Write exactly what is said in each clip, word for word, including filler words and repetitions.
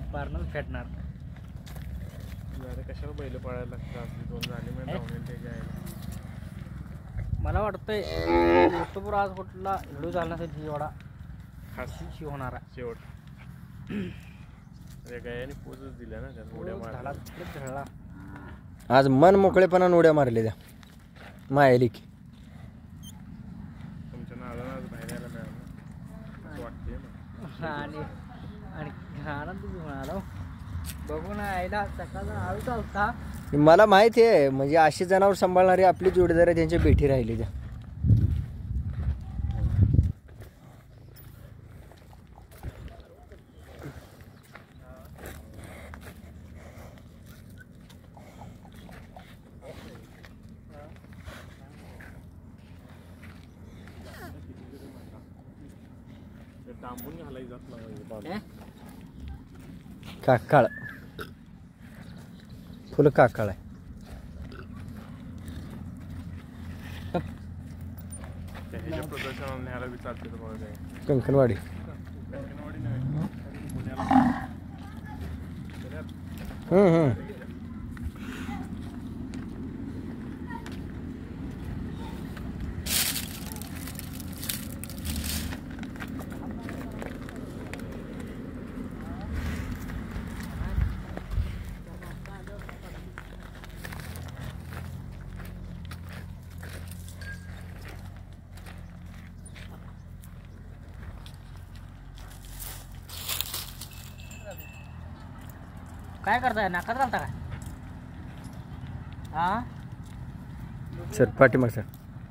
पारणच फेटणार. कशाला बैल पळायला लागतात दोन झाले मी धावणे ते घ्यायला. मला वाटतंय युट्यूबवर आज कुठला व्हिडिओ झाला नसेल एवढा खास शी होणार शेवट. गायाने पोचच दिल्या ना त्यात उड्या मारला. आज मन मोकळेपणाने उड्या मारले त्या मायाली की तुमच्या नादानं आज बाहेर यायला मिळालं असं वाटते ना. आणि आणि आनंद म्हणाला बघून आईला सकाळचा आळू चालता. मला माहिती आहे म्हणजे अशी जनावर सांभाळणारी आपली जोडीदार आहे त्यांच्या भेटी राहिली त्या. डांबून घालायला जात नाही काकाळ फुल काकाळ आहे. ह्याच्या प्रदर्शनाला न्यायला बी चालते तुम्हाला काय कंकणवाडी कंकणवाडी नाही पुण्याला. हम्म हम्म काय करताय नाकात घालता काय? हा सर पाठीमाग सर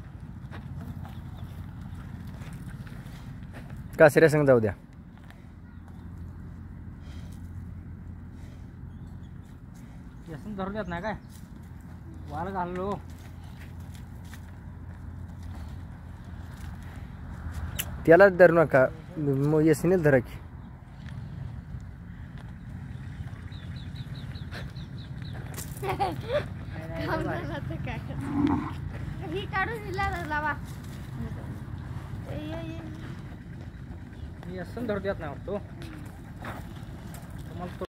कासऱ्या संग जाऊ द्या. व्यसन धरून देत नाही काय वाल घाललो. त्यालाच धरू नका यसनीच धरा की. ही काढून दिला लावा. व्यसन धरून देत नाही वाटतो तुम्हाला.